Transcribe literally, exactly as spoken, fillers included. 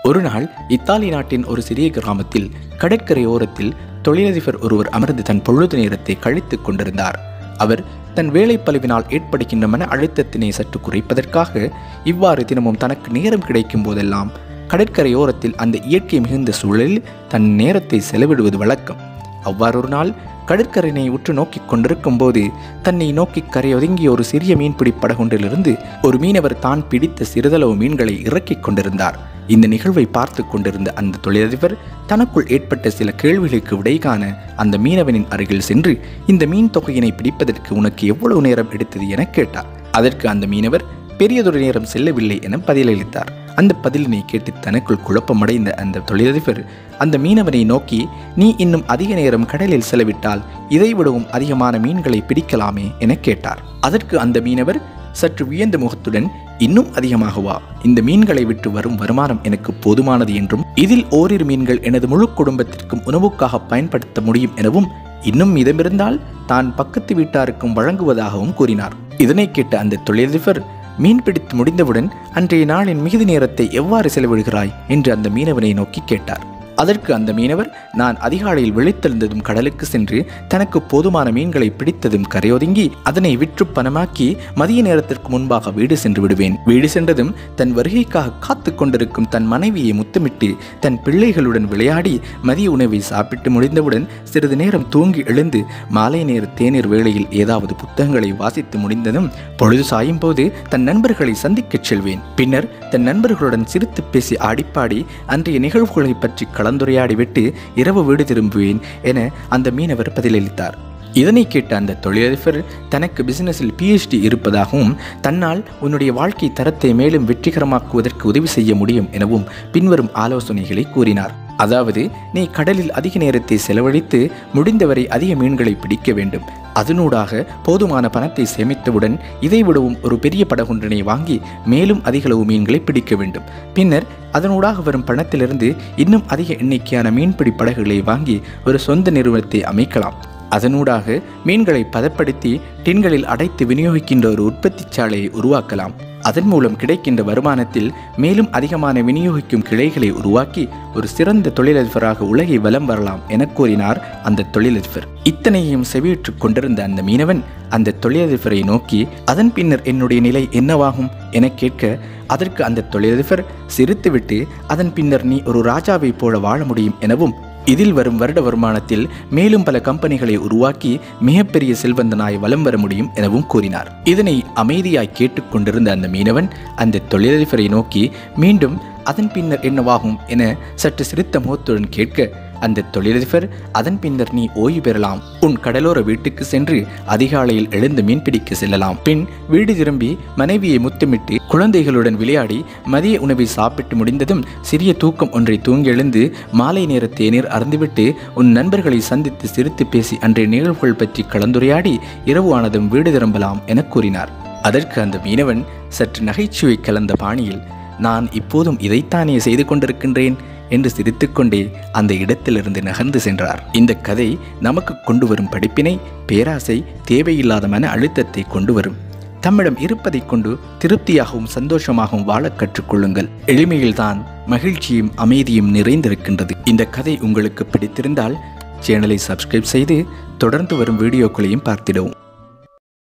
ஒரு நாள் இத்தாலி நாட்டின் ஒரு சிறிய கிராமத்தில் கடற்கரை ஓரத்தில் தொழிலதிபர் ஒருவர் அமர்ந்து தன் பொழுது நேரத்தை கழித்துக் கொண்டிருந்தார். அவர் தன் வேலைப்பளுவினால் ஏற்படுகின்ற மன அழுத்தத்தினை சற்று குறைப்பதற்காக இவ்வாறு தினமும் தனக்கு நேரம் கிடைக்கும் போதெல்லாம் கடற்கரையோரத்தில் அந்த இயற்கை மிகுந்த சூழலில் தன் நேரத்தை செலவிடுவது வழக்கம். அவ்வாறு ஒரு நாள் கடற்கரையினை உற்று நோக்கி கொண்டிருக்கும் போது தன்னை நோக்கி கரையொதுங்கிய ஒரு சிறிய மீன்பிடி படகொன்றிலிருந்து ஒரு மீனவர் தான் பிடித்த சிறிதளவு மீன்களை இறக்கிக் கொண்டிருந்தார். இந்த நிகழ்வை பார்த்து கொண்டிருந்த அந்த தொழிலதிபர் தனக்குள் ஏற்பட்ட சில கேள்விகளுக்கு விடை காண அந்த மீனவனின் அருகில் சென்று, இந்த மீன் தொகையினை பிடிப்பதற்கு உனக்கு எவ்வளவு நேரம் எடுத்தது என கேட்டார். அதற்கு அந்த மீனவர் பெரியதொரு நேரம் செல்லவில்லை என பதிலளித்தார். அந்த பதிலினை கேட்டு தனக்குள் குழப்பமடைந்த அந்த தொழிலதிபர் அந்த மீனவனை நோக்கி, நீ இன்னும் அதிக நேரம் கடலில் செலவிட்டால் இதைவிடவும் அதிகமான மீன்களை பிடிக்கலாமே என கேட்டார். அதற்கு அந்த மீனவர் சற்று வியந்த முகத்துடன், இன்னும் அதிகமாகவா? இந்த மீன்களை விட்டு வரும் வருமானம் எனக்கு போதுமானது என்றும் இதில் ஓரிரு மீன்கள் எனது முழு குடும்பத்திற்கும் உணவுக்காக பயன்படுத்த முடியும் எனவும் இன்னும் மிதமிருந்தால் தான் பக்கத்து வீட்டாருக்கும் வழங்குவதாகவும் கூறினார். இதனை கேட்ட அந்த தொழிலதிபர், மீன் பிடித்து முடிந்தவுடன் அன்றைய நாளின் மிகுதி நேரத்தை எவ்வாறு செலவிடுகிறாய் என்று அந்த மீனவனை நோக்கி கேட்டார். அதற்கு அந்த மீனவர், நான் அதிகாலையில் விழித்தெழுந்ததும் கடலுக்கு சென்று தனக்கு போதுமான மீன்களை பிடித்ததும் கரையொதுங்கி அதனை விற்று பணமாக்கி மதிய நேரத்திற்கு முன்பாக வீடு சென்று விடுவேன். வீடு சென்றதும் தன் வருகைக்காக காத்து கொண்டிருக்கும் தன் மனைவியை முத்தமிட்டு தன் பிள்ளைகளுடன் விளையாடி மதிய உணவை சாப்பிட்டு முடிந்தவுடன் சிறிது நேரம் தூங்கி எழுந்து மாலை நேர தேநீர் வேளையில் ஏதாவது புத்தகங்களை வாசித்து முடிந்ததும் பொழுது சாயும் போது தன் நண்பர்களை சந்திக்கச் செல்வேன். பின்னர் தன் நண்பர்களுடன் சிரித்து பேசி ஆடிப்பாடி அன்றைய நிகழ்வுகளை பற்றி கலந்துரையாடிவிட்டு இரவு வீடு திரும்புவேன் என அந்த மீனவர் பதிலளித்தார். இதனை கேட்ட அந்த தொழிலதிபர் தனக்கு பிசினஸில் பிஹெச்டி இருப்பதாகவும் தன்னால் உன்னுடைய வாழ்க்கை தரத்தை மேலும் வெற்றிகரமாக்குவதற்கு உதவி செய்ய முடியும் எனவும் பின்வரும் ஆலோசனைகளை கூறினார். அதாவது, நீ கடலில் அதிக நேரத்தை செலவழித்து முடிந்தவரை அதிக மீன்களை பிடிக்க வேண்டும். அதனூடாக போதுமான பணத்தை சேமித்தவுடன் இதைவிடவும் ஒரு பெரிய படகொன்றினை வாங்கி மேலும் அதிகளவு மீன்களை பிடிக்க வேண்டும். பின்னர் அதனூடாக வரும் பணத்திலிருந்து இன்னும் அதிக எண்ணிக்கையான மீன்பிடி படகுகளை வாங்கி ஒரு சொந்த நிறுவனத்தை அமைக்கலாம். அதனூடாக மீன்களை பதப்படுத்தி டின்களில் அடைத்து விநியோகிக்கின்ற ஒரு உற்பத்தி சாலையை உருவாக்கலாம். அதன் மூலம் கிடைக்கின்ற வருமானத்தில் மேலும் அதிகமான விநியோகிக்கும் கிளைகளை உருவாக்கி ஒரு சிறந்த தொழிலதிபராக உலகை வலம் வரலாம் என கூறினார் அந்த தொழிலதிபர். இத்தனையும் செவியுற்று கொண்டிருந்த அந்த மீனவன் அந்த தொழிலதிபரை நோக்கி, அதன் பின்னர் என்னுடைய நிலை என்னவாகும் என கேட்க, அதற்கு அந்த தொழிலதிபர் சிரித்துவிட்டு, அதன் பின்னர் நீ ஒரு ராஜாவை போல வாழ முடியும் எனவும் இதில் வரும் வருட வருமானத்தில் மேலும் பல கம்பெனிகளை உருவாக்கி மிகப்பெரிய செல்வந்தனாய் வலம் வர முடியும் எனவும் கூறினார். இதனை அமைதியாய் கேட்டுக்கொண்டிருந்த அந்த மீனவன் அந்த தொழிலதிபரை நோக்கி மீண்டும் அதன் பின்னர் என்னவாகும் என சற்று சிரித்த முகத்துடன் கேட்க, அந்த தொழிலதிபர், அதன் பின்னர் நீ ஓய்வு பெறலாம். உன் கடலோர வீட்டுக்கு சென்று அதிகாலையில் எழுந்து மீன்பிடிக்க செல்லலாம். பின் வீடு திரும்பி மனைவியை முத்தமிட்டு குழந்தைகளுடன் விளையாடி மதிய உணவை சாப்பிட்டு முடிந்ததும் சிறிய தூக்கம் ஒன்றை தூங்கி எழுந்து மாலை நேர தேநீர் அருந்துவிட்டு உன் நண்பர்களை சந்தித்து சிரித்து பேசி அன்றைய நிகழ்வுகள் பற்றி கலந்துரையாடி இரவு ஆனதும் வீடு திரும்பலாம் என கூறினார். அதற்கு அந்த மீனவன் சற்று நகைச்சுவை கலந்த பாணியில், நான் இப்போதும் இதைத்தானே செய்து கொண்டிருக்கின்றேன் என்று சிரித்துக்கொண்டே அந்த இடத்திலிருந்து நகர்ந்து சென்றார். இந்த கதை நமக்கு கொண்டு வரும் படிப்பினை, பேராசை தேவையில்லாத மன அழுத்தத்தை கொண்டு வரும். தம்மிடம் இருப்பதை கொண்டு திருப்தியாகவும் சந்தோஷமாகவும் வாழ கற்றுக்கொள்ளுங்கள். எளிமையில்தான் மகிழ்ச்சியும் அமைதியும் நிறைந்திருக்கின்றது. இந்த கதை உங்களுக்கு பிடித்திருந்தால் சேனலை சப்ஸ்கிரைப் செய்து தொடர்ந்து வரும் வீடியோக்களையும் பார்த்திடவும்.